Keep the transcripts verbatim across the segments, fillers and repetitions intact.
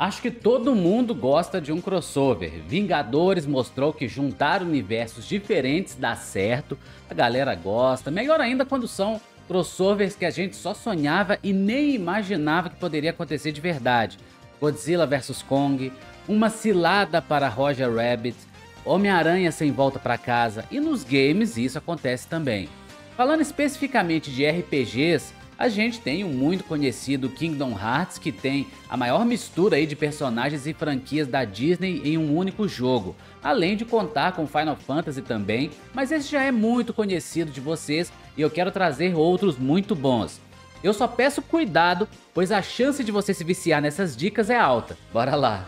Acho que todo mundo gosta de um crossover. Vingadores mostrou que juntar universos diferentes dá certo, a galera gosta. Melhor ainda quando são crossovers que a gente só sonhava e nem imaginava que poderia acontecer de verdade. Godzilla versus Kong, uma cilada para Roger Rabbit, Homem-Aranha sem volta para casa, e nos games isso acontece também. Falando especificamente de R P Gs, a gente tem o muito conhecido Kingdom Hearts, que tem a maior mistura aí de personagens e franquias da Disney em um único jogo, além de contar com Final Fantasy também, mas esse já é muito conhecido de vocês e eu quero trazer outros muito bons. Eu só peço cuidado, pois a chance de você se viciar nessas dicas é alta. Bora lá!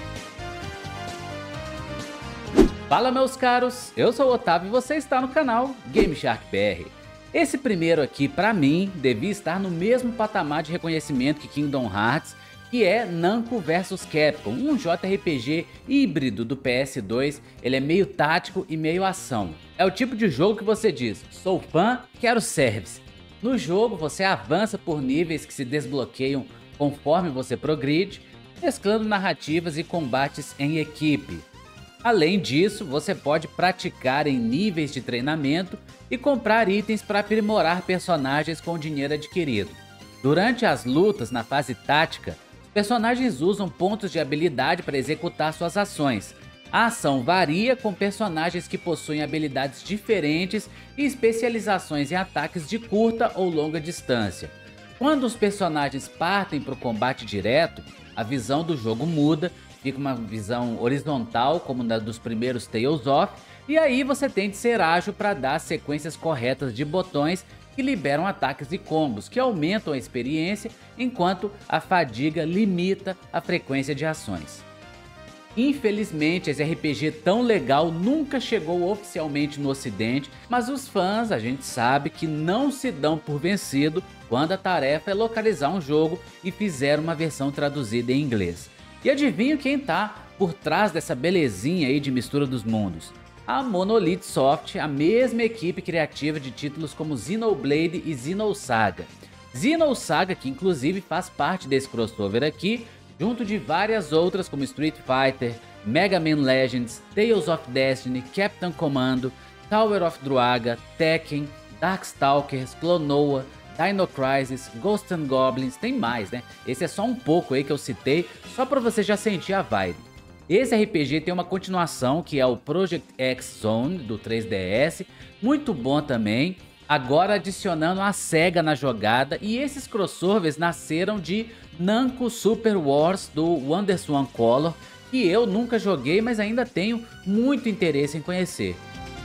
Fala meus caros, eu sou o Otávio e você está no canal Game Shark B R. Esse primeiro aqui, pra mim, devia estar no mesmo patamar de reconhecimento que Kingdom Hearts, que é Namco versus Capcom, um J R P G híbrido do P S dois, ele é meio tático e meio ação. É o tipo de jogo que você diz, sou fã, quero service. No jogo você avança por níveis que se desbloqueiam conforme você progride, mesclando narrativas e combates em equipe. Além disso, você pode praticar em níveis de treinamento e comprar itens para aprimorar personagens com o dinheiro adquirido. Durante as lutas na fase tática, os personagens usam pontos de habilidade para executar suas ações. A ação varia com personagens que possuem habilidades diferentes e especializações em ataques de curta ou longa distância. Quando os personagens partem para o combate direto, a visão do jogo muda, fica uma visão horizontal como na dos primeiros Tales of, e aí você tem de ser ágil para dar as sequências corretas de botões que liberam ataques e combos, que aumentam a experiência, enquanto a fadiga limita a frequência de ações. Infelizmente, esse R P G tão legal nunca chegou oficialmente no ocidente, mas os fãs, a gente sabe que não se dão por vencido quando a tarefa é localizar um jogo e fizeram uma versão traduzida em inglês. E adivinha quem tá por trás dessa belezinha aí de mistura dos mundos? A Monolith Soft, a mesma equipe criativa de títulos como Xenoblade e Xenosaga. Xenosaga, que inclusive faz parte desse crossover aqui, junto de várias outras como Street Fighter, Mega Man Legends, Tales of Destiny, Captain Commando, Tower of Druaga, Tekken, Darkstalkers, Klonoa, Dino Crisis, Ghosts and Goblins, tem mais, né? Esse é só um pouco aí que eu citei, só pra você já sentir a vibe. Esse R P G tem uma continuação que é o Project X Zone do três D S, muito bom também, agora adicionando a SEGA na jogada, e esses crossovers nasceram de Namco Super Wars do WonderSwan Color, que eu nunca joguei, mas ainda tenho muito interesse em conhecer.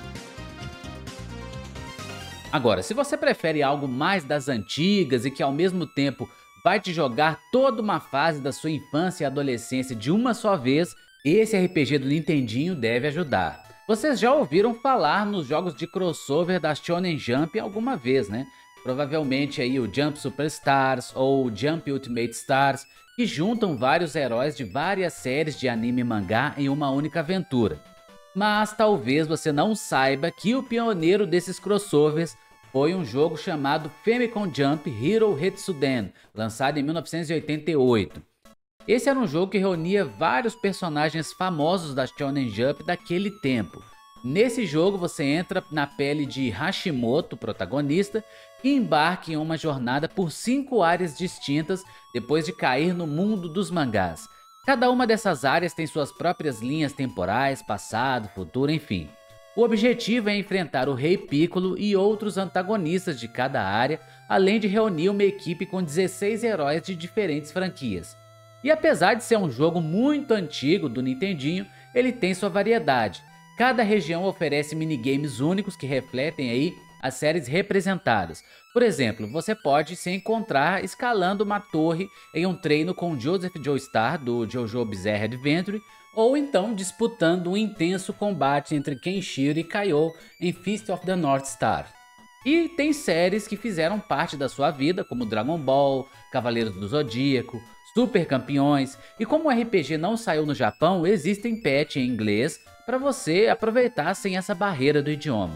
Agora, se você prefere algo mais das antigas e que ao mesmo tempo vai te jogar toda uma fase da sua infância e adolescência de uma só vez, esse R P G do Nintendinho deve ajudar. Vocês já ouviram falar nos jogos de crossover da Shonen Jump alguma vez, né? Provavelmente aí o Jump Superstars ou o Jump Ultimate Stars, que juntam vários heróis de várias séries de anime e mangá em uma única aventura. Mas talvez você não saiba que o pioneiro desses crossovers foi um jogo chamado Famicom Jump Hero Hetsuden, lançado em mil novecentos e oitenta e oito. Esse era um jogo que reunia vários personagens famosos da Shonen Jump daquele tempo. Nesse jogo você entra na pele de Hashimoto, protagonista, e embarca em uma jornada por cinco áreas distintas depois de cair no mundo dos mangás. Cada uma dessas áreas tem suas próprias linhas temporais, passado, futuro, enfim. O objetivo é enfrentar o Rei Piccolo e outros antagonistas de cada área, além de reunir uma equipe com dezesseis heróis de diferentes franquias. E apesar de ser um jogo muito antigo do Nintendinho, ele tem sua variedade. Cada região oferece minigames únicos que refletem aí as séries representadas. Por exemplo, você pode se encontrar escalando uma torre em um treino com Joseph Joestar do JoJo Bizarre Adventure, ou então disputando um intenso combate entre Kenshiro e Kaiô em Fist of the North Star. E tem séries que fizeram parte da sua vida, como Dragon Ball, Cavaleiros do Zodíaco, Super Campeões, e como o R P G não saiu no Japão, existem patch em inglês para você aproveitar sem essa barreira do idioma.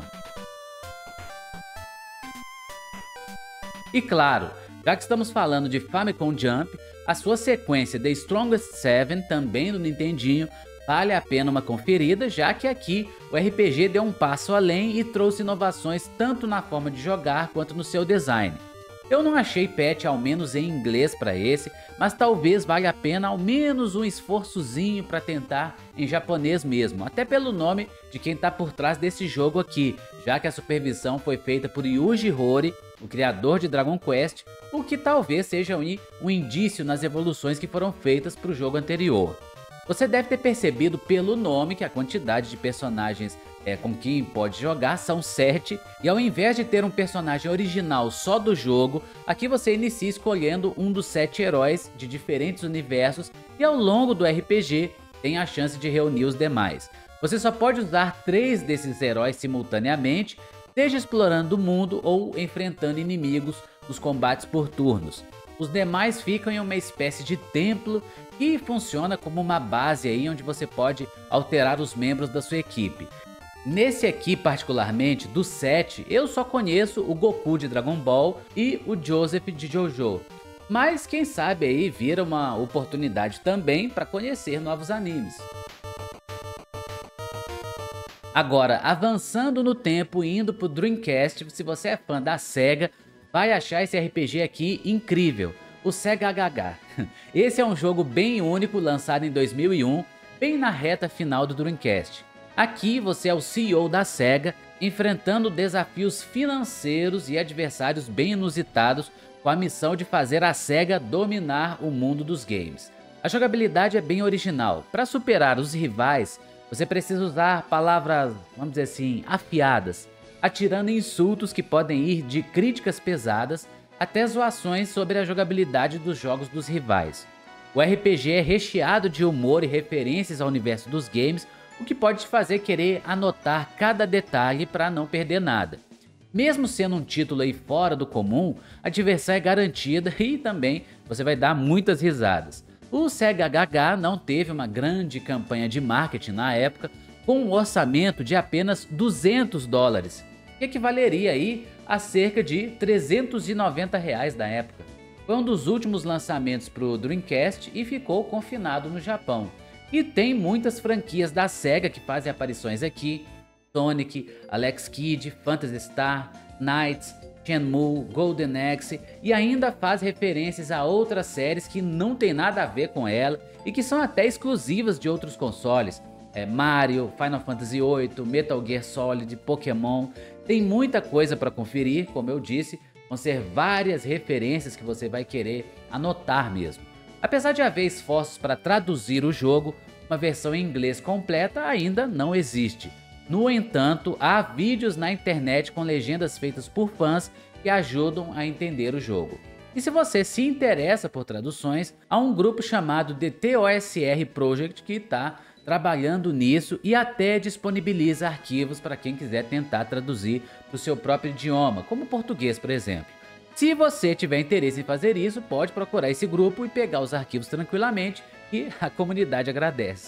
E claro, já que estamos falando de Famicom Jump, A sua sequência The Strongest Seven, também do Nintendinho, vale a pena uma conferida, já que aqui o R P G deu um passo além e trouxe inovações tanto na forma de jogar quanto no seu design. Eu não achei patch ao menos em inglês para esse, mas talvez valha a pena ao menos um esforçozinho para tentar em japonês mesmo, até pelo nome de quem está por trás desse jogo aqui, já que a supervisão foi feita por Yuji Horii, o criador de Dragon Quest, o que talvez seja um indício nas evoluções que foram feitas para o jogo anterior. Você deve ter percebido pelo nome que a quantidade de personagens é, com quem pode jogar são sete, e ao invés de ter um personagem original só do jogo, aqui você inicia escolhendo um dos sete heróis de diferentes universos e ao longo do R P G tem a chance de reunir os demais. Você só pode usar três desses heróis simultaneamente, seja explorando o mundo ou enfrentando inimigos nos combates por turnos. Os demais ficam em uma espécie de templo que funciona como uma base aí onde você pode alterar os membros da sua equipe. Nesse aqui particularmente, dos sete, eu só conheço o Goku de Dragon Ball e o Joseph de JoJo. Mas quem sabe aí vira uma oportunidade também para conhecer novos animes. Agora, avançando no tempo e indo pro Dreamcast, se você é fã da SEGA, vai achar esse R P G aqui incrível, o Sega H H. Esse é um jogo bem único, lançado em dois mil e um, bem na reta final do Dreamcast. Aqui você é o C E O da SEGA, enfrentando desafios financeiros e adversários bem inusitados, com a missão de fazer a SEGA dominar o mundo dos games. A jogabilidade é bem original. Para superar os rivais, você precisa usar palavras, vamos dizer assim, afiadas, atirando insultos que podem ir de críticas pesadas até zoações sobre a jogabilidade dos jogos dos rivais. O R P G é recheado de humor e referências ao universo dos games, o que pode te fazer querer anotar cada detalhe para não perder nada. Mesmo sendo um título aí fora do comum, a diversão é garantida e também você vai dar muitas risadas. O Sega H H não teve uma grande campanha de marketing na época, com um orçamento de apenas duzentos dólares, que equivaleria aí a cerca de trezentos e noventa reais da época. Foi um dos últimos lançamentos para o Dreamcast e ficou confinado no Japão. E tem muitas franquias da SEGA que fazem aparições aqui: Sonic, Alex Kidd, Phantasy Star, Knights, Shenmue, Golden Axe, e ainda faz referências a outras séries que não tem nada a ver com ela e que são até exclusivas de outros consoles. É Mario, Final Fantasy oito, Metal Gear Solid, Pokémon. Tem muita coisa para conferir, como eu disse, vão ser várias referências que você vai querer anotar mesmo. Apesar de haver esforços para traduzir o jogo, uma versão em inglês completa ainda não existe. No entanto, há vídeos na internet com legendas feitas por fãs que ajudam a entender o jogo. E se você se interessa por traduções, há um grupo chamado The T O S R Project que está trabalhando nisso e até disponibiliza arquivos para quem quiser tentar traduzir para o seu próprio idioma, como português, por exemplo. Se você tiver interesse em fazer isso, pode procurar esse grupo e pegar os arquivos tranquilamente, e a comunidade agradece.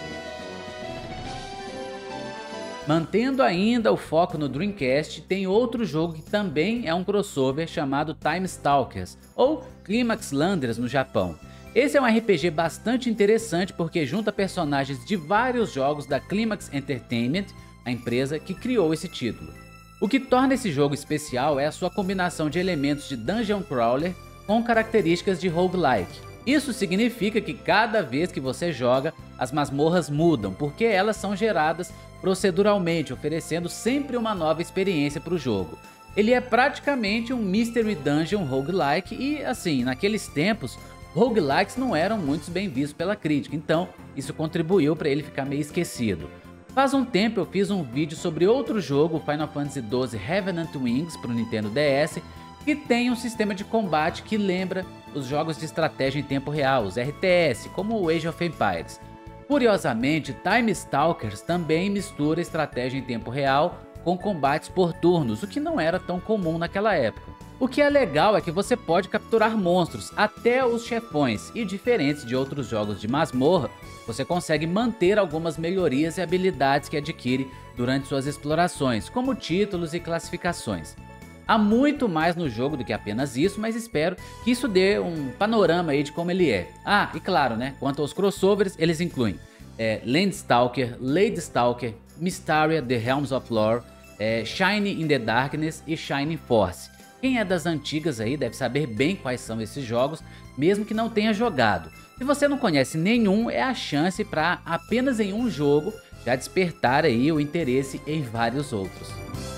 Mantendo ainda o foco no Dreamcast, tem outro jogo que também é um crossover chamado Time Stalkers, ou Climax Landers no Japão. Esse é um R P G bastante interessante porque junta personagens de vários jogos da Climax Entertainment, a empresa que criou esse título. O que torna esse jogo especial é a sua combinação de elementos de Dungeon Crawler com características de roguelike. Isso significa que cada vez que você joga, as masmorras mudam, porque elas são geradas proceduralmente, oferecendo sempre uma nova experiência para o jogo. Ele é praticamente um Mystery Dungeon roguelike e, assim, naqueles tempos, roguelikes não eram muito bem vistos pela crítica, então isso contribuiu para ele ficar meio esquecido. Faz um tempo eu fiz um vídeo sobre outro jogo, Final Fantasy doze Revenant Wings, para o Nintendo D S, que tem um sistema de combate que lembra os jogos de estratégia em tempo real, os R T S, como o Age of Empires. Curiosamente, Time Stalkers também mistura estratégia em tempo real com combates por turnos, o que não era tão comum naquela época. O que é legal é que você pode capturar monstros, até os chefões, e diferentes de outros jogos de masmorra, você consegue manter algumas melhorias e habilidades que adquire durante suas explorações, como títulos e classificações. Há muito mais no jogo do que apenas isso, mas espero que isso dê um panorama aí de como ele é. Ah, e claro, né, quanto aos crossovers, eles incluem é, Landstalker, Ladystalker, Mystaria The Realms of Lore, é, Shine in the Darkness e Shining Force. Quem é das antigas aí deve saber bem quais são esses jogos, mesmo que não tenha jogado. Se você não conhece nenhum, é a chance para apenas em um jogo já despertar aí o interesse em vários outros.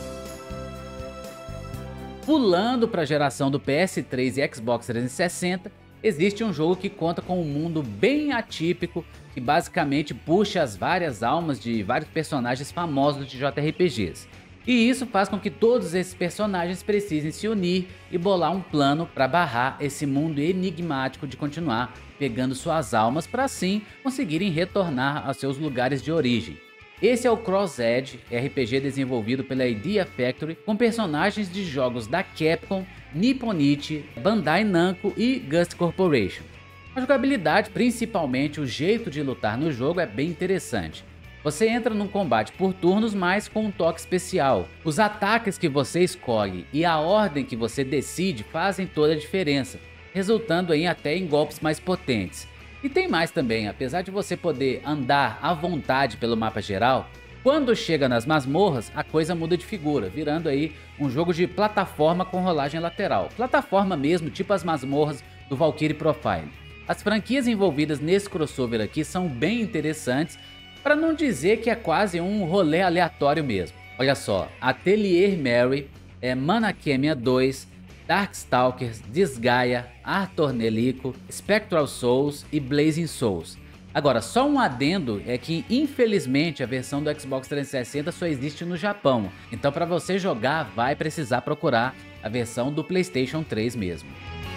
Pulando para a geração do P S três e Xbox trezentos e sessenta, existe um jogo que conta com um mundo bem atípico, que basicamente puxa as várias almas de vários personagens famosos de J R P Gs. E isso faz com que todos esses personagens precisem se unir e bolar um plano para barrar esse mundo enigmático de continuar pegando suas almas para assim conseguirem retornar aos seus lugares de origem. Esse é o Cross Edge, R P G desenvolvido pela Idea Factory, com personagens de jogos da Capcom, Nippon Ichi, Bandai Namco e Gust Corporation. A jogabilidade, principalmente o jeito de lutar no jogo, é bem interessante. Você entra num combate por turnos, mas com um toque especial. Os ataques que você escolhe e a ordem que você decide fazem toda a diferença, resultando aí até em golpes mais potentes. E tem mais também, apesar de você poder andar à vontade pelo mapa geral, quando chega nas masmorras a coisa muda de figura, virando aí um jogo de plataforma com rolagem lateral. Plataforma mesmo, tipo as masmorras do Valkyrie Profile. As franquias envolvidas nesse crossover aqui são bem interessantes, para não dizer que é quase um rolê aleatório mesmo. Olha só, Atelier Mary, é, Manakemia dois, Darkstalkers, Disgaea, Artornelico, Spectral Souls e Blazing Souls. Agora, só um adendo é que infelizmente a versão do Xbox trezentos e sessenta só existe no Japão, então para você jogar vai precisar procurar a versão do PlayStation três mesmo.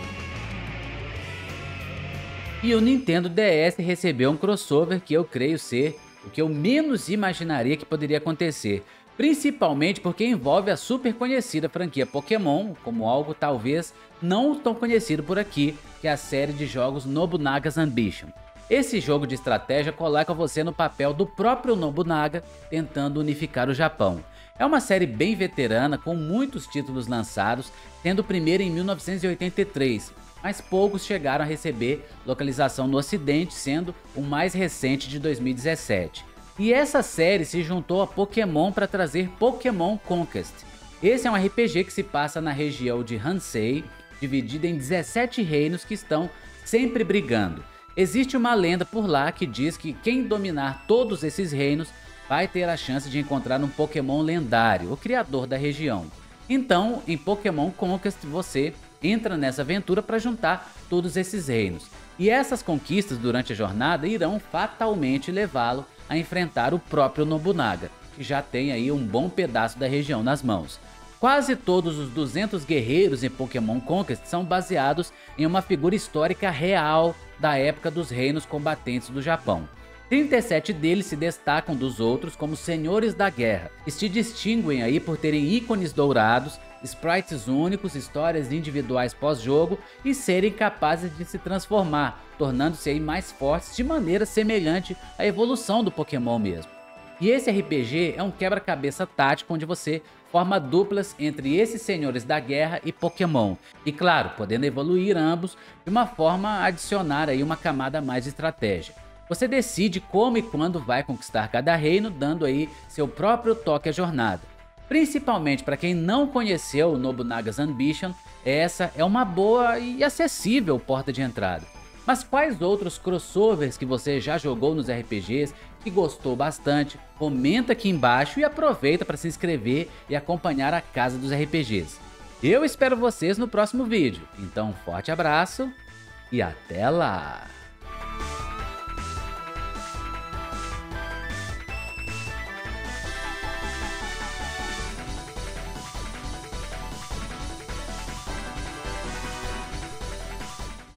E o Nintendo D S recebeu um crossover que eu creio ser o que eu menos imaginaria que poderia acontecer. Principalmente porque envolve a super conhecida franquia Pokémon, como algo talvez não tão conhecido por aqui, que é a série de jogos Nobunaga's Ambition. Esse jogo de estratégia coloca você no papel do próprio Nobunaga, tentando unificar o Japão. É uma série bem veterana, com muitos títulos lançados, sendo o primeiro em mil novecentos e oitenta e três, mas poucos chegaram a receber localização no ocidente, sendo o mais recente de dois mil e dezessete. E essa série se juntou a Pokémon para trazer Pokémon Conquest. Esse é um R P G que se passa na região de Hansei, dividida em dezessete reinos que estão sempre brigando. Existe uma lenda por lá que diz que quem dominar todos esses reinos vai ter a chance de encontrar um Pokémon lendário, o criador da região. Então, em Pokémon Conquest você entra nessa aventura para juntar todos esses reinos. E essas conquistas durante a jornada irão fatalmente levá-lo a enfrentar o próprio Nobunaga, que já tem aí um bom pedaço da região nas mãos. Quase todos os duzentos guerreiros em Pokémon Conquest são baseados em uma figura histórica real da época dos reinos combatentes do Japão. trinta e sete deles se destacam dos outros como senhores da guerra, e se distinguem aí por terem ícones dourados, sprites únicos, histórias individuais pós-jogo e serem capazes de se transformar, tornando-se aí mais fortes de maneira semelhante à evolução do Pokémon mesmo. E esse R P G é um quebra-cabeça tático onde você forma duplas entre esses senhores da guerra e Pokémon, e claro, podendo evoluir ambos de uma forma a adicionar aí uma camada a mais de estratégia. Você decide como e quando vai conquistar cada reino, dando aí seu próprio toque à jornada. Principalmente para quem não conheceu o Nobunaga's Ambition, essa é uma boa e acessível porta de entrada. Mas quais outros crossovers que você já jogou nos R P Gs que gostou bastante? Comenta aqui embaixo e aproveita para se inscrever e acompanhar a Casa dos R P Gs. Eu espero vocês no próximo vídeo, então um forte abraço e até lá!